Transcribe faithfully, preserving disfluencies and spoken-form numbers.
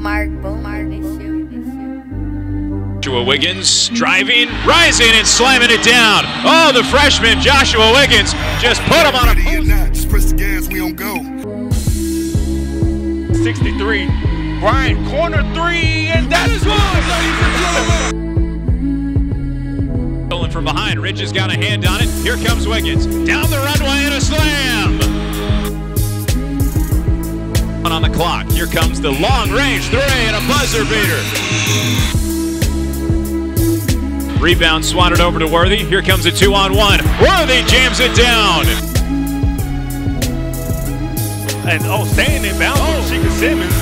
Mark Bowman. Joshua Wiggins driving, rising, and slamming it down. Oh, the freshman Joshua Wiggins just put him on a post. Just press the gas, we on go. sixty-three, Bryant, corner three, and that's one! Stolen from behind, Rich has got a hand on it. Here comes Wiggins, down the runway and a slam! On the clock, here comes the long-range three and a buzzer beater. Rebound swatted over to Worthy. Here comes a two-on-one. Worthy jams it down. And oh, staying in bounds, oh. Chica Simmons.